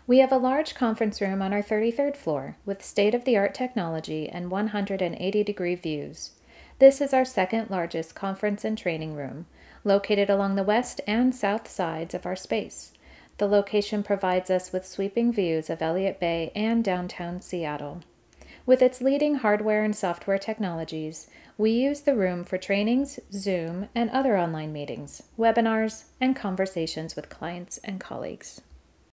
We have a large conference room on our 33rd floor with state-of-the-art technology and 180-degree views. This is our second largest conference and training room, located along the west and south sides of our space. The location provides us with sweeping views of Elliott Bay and downtown Seattle. With its leading hardware and software technologies, we use the room for trainings, Zoom, and other online meetings, webinars, and conversations with clients and colleagues.